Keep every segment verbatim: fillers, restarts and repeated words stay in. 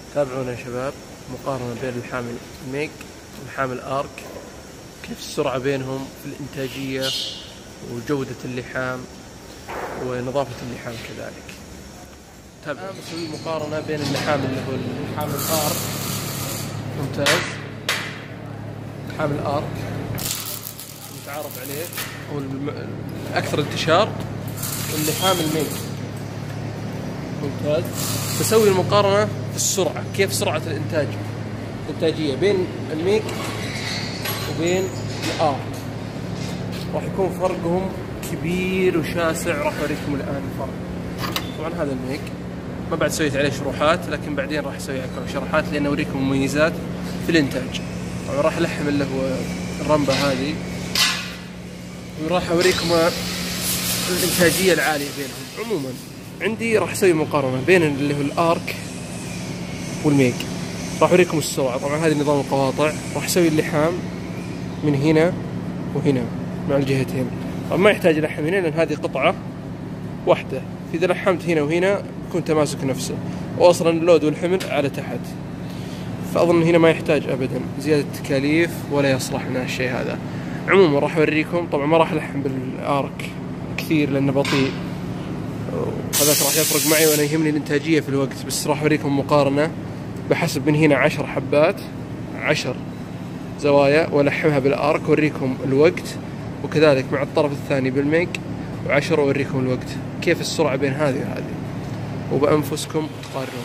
تابعونا يا شباب، مقارنة بين اللحام الميج واللحام الآرك، كيف السرعة بينهم في الإنتاجية وجودة اللحام ونظافة اللحام كذلك. تابعوا بسوي مقارنة بين اللحام اللي هو اللحام الآرك ممتاز، اللحام الآرك المتعارف عليه أو الأكثر انتشار، واللحام الميج ممتاز. بسوي المقارنة في السرعة، كيف سرعة الإنتاج الإنتاجية بين الميج وبين الآرك. راح يكون فرقهم كبير وشاسع، راح أوريكم الآن الفرق. طبعا هذا الميج ما بعد سويت عليه شروحات، لكن بعدين راح أسوي عليه شروحات لأن أوريكم مميزات في الإنتاج. طبعا راح ألحم اللي هو الرمبة هذه، وراح أوريكم الإنتاجية العالية بينهم. عموما عندي راح أسوي مقارنة بين اللي هو الآرك والميج، راح أوريكم السرعة. طبعا هذا نظام القواطع، راح أسوي اللحام من هنا وهنا مع الجهتين. طبعا ما يحتاج لحم هنا لأن هذه قطعة واحدة، إذا لحمت هنا وهنا يكون تماسك نفسه، وأصلا اللود والحمل على تحت، فأظن هنا ما يحتاج أبدا زيادة تكاليف ولا يصلح لنا الشيء هذا. عموما راح أوريكم. طبعا ما راح ألحم بالآرك كثير لأنه بطيء، هذاك راح يفرق معي وأنا يهمني الإنتاجية في الوقت. بس راح أوريكم مقارنة بحسب من هنا عشر حبات عشر زوايا وألحمها بالآرك، وأوريكم الوقت، وكذلك مع الطرف الثاني بالميج وعشر وأوريكم الوقت، كيف السرعة بين هذه وهذه، وبأنفسكم تقارنون.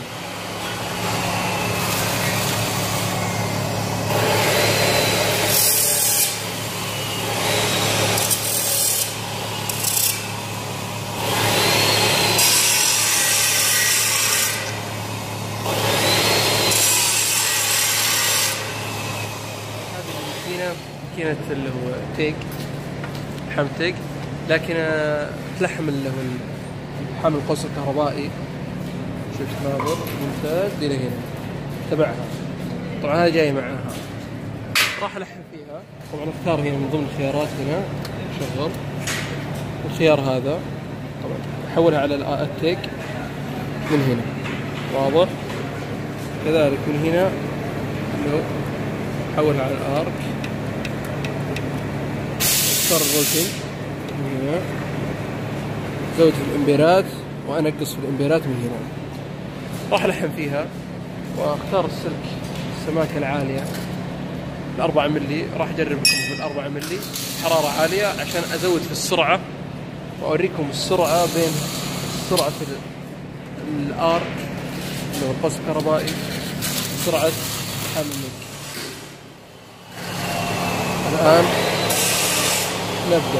ماكينة اللي هو تيج، لحم تيج، لكن تلحم اللي هو اللحم القوس الكهربائي. شوف ناظر ممتاز إلى هنا تبعها. طبعا هذا جاي معها، راح ألحم فيها. طبعا اختار هنا من ضمن الخيارات هنا شغل الخيار هذا. طبعا أحولها على التيج من هنا، واضح. كذلك من هنا أحولها على الآرك، اختار الرولتين من هنا، زود في الامبيرات وانقص في الامبيرات من هنا. راح الحم فيها واختار السلك السماكه العاليه الأربعة ملي. راح اجرب لكم في الأربعة ملي حراره عاليه عشان ازود في السرعه، واوريكم السرعه بين سرعه الارك اللي هو القوس الكهربائي سرعه لحام الميج. الان نبدأ.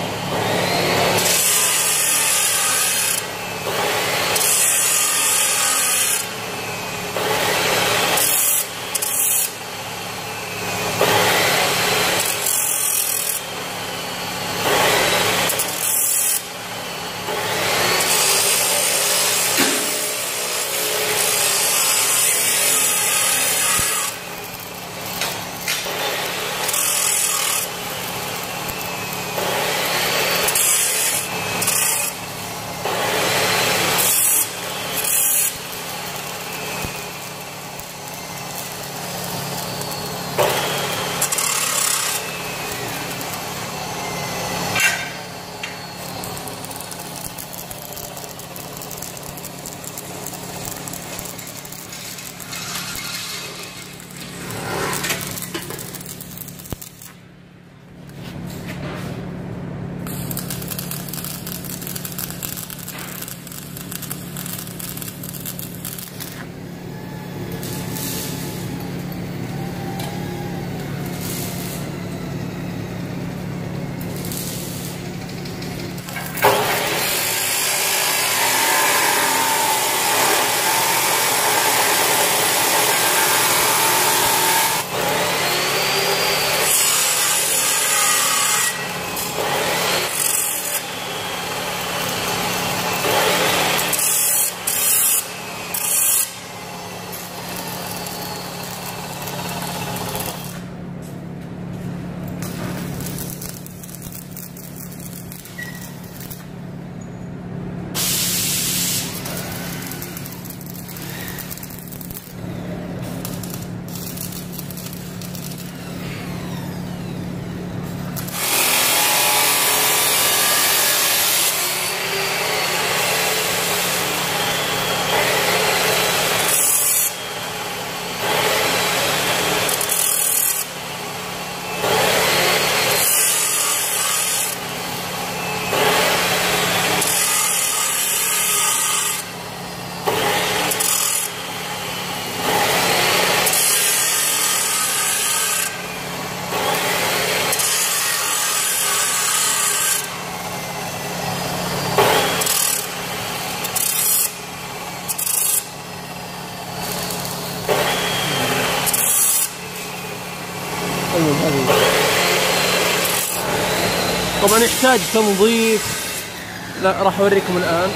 طبعا يحتاج تنظيف، لا راح اوريكم الان.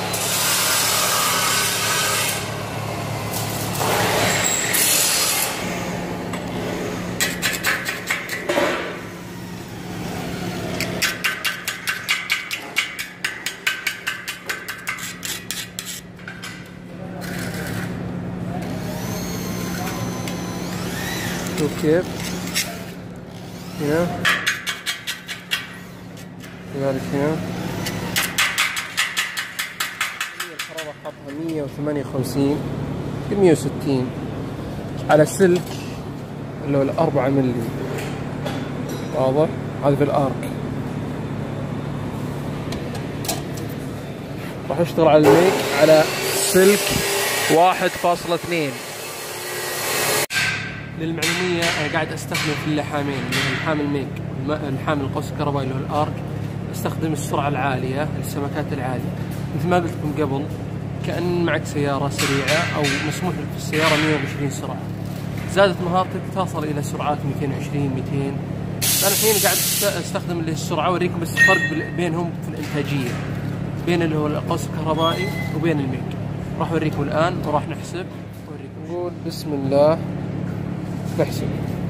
شوف كيف هنا كذلك هنا الحرارة حاطها مية وثمانية وخمسين ل مية وستين على سلك اللي هو الأربعة ملي. واضح؟ هذا في الآرك. راح اشتغل على الميك على سلك واحد فاصلة اثنين. للمعلومية أنا قاعد أستخدم في اللحامين اللي هو لحام الميك واللحام القوس الكهربائي اللي هو الآرك، أستخدم السرعة العالية السمكات العالية. مثل ما قلت لكم قبل، كأن معك سيارة سريعة أو مسموح لك في السيارة مية وعشرين سرعة، زادت مهارتك تصل إلى سرعات مئتين وعشرين مئتين. أنا الحين قاعد أستخدم اللي السرعة، أوريكم بس الفرق بينهم في الإنتاجية بين اللي هو القوس الكهربائي وبين الميك. راح أوريكم الآن وراح نحسب. أوريكم. نقول بسم الله نحسب.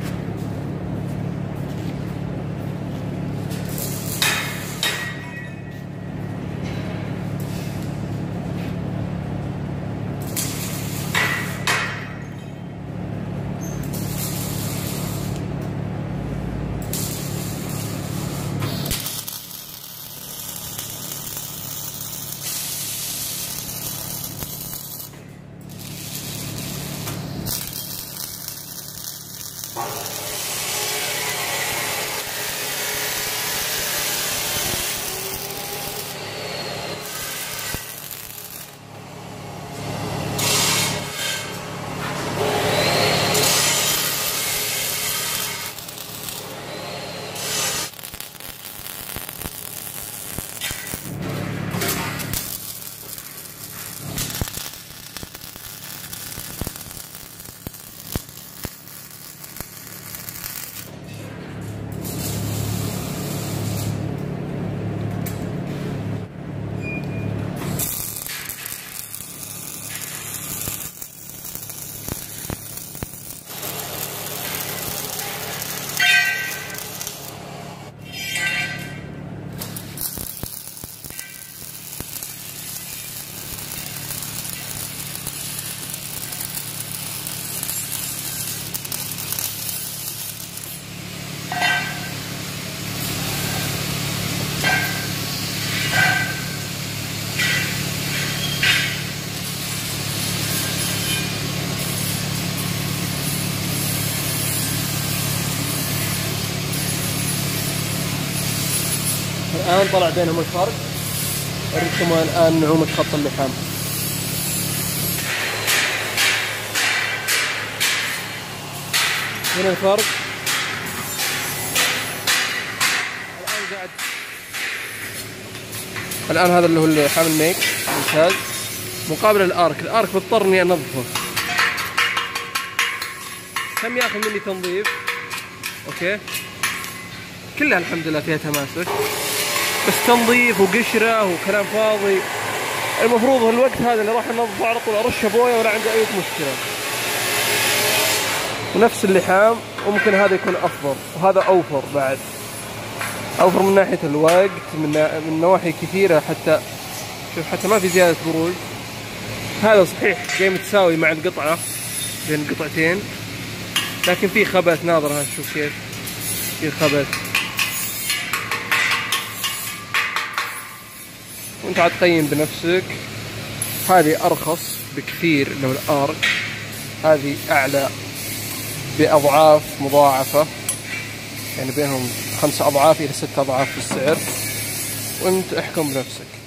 الآن طلع بينهم الفرق. أريكم الآن نعومة خط اللحام. هنا الفرق. الآن قاعد الآن هذا اللي هو اللحام الميك ممتاز مقابل الآرك. الآرك بضطر إني أنظفه. كم ياخذ مني تنظيف؟ أوكي كلها الحمد لله فيها تماسك، بس تنظيف وقشرة وكلام فاضي. المفروض الوقت هذا اللي راح انظفه على طول ارشه بويه ولا عندي اي مشكلة. ونفس اللحام وممكن هذا يكون افضل وهذا اوفر بعد، اوفر من ناحية الوقت، من من نواحي كثيرة. حتى شوف حتى ما في زيادة بروز. هذا صحيح جاي متساوي مع القطعة بين القطعتين، لكن في خبث ناظر. ها شوف كيف في خبث. وانت عاد تقيم بنفسك. هذه ارخص بكثير اللي هو الارك، هذه اعلى باضعاف مضاعفة، يعني بينهم خمسة اضعاف الى ستة اضعاف في السعر، وانت احكم بنفسك.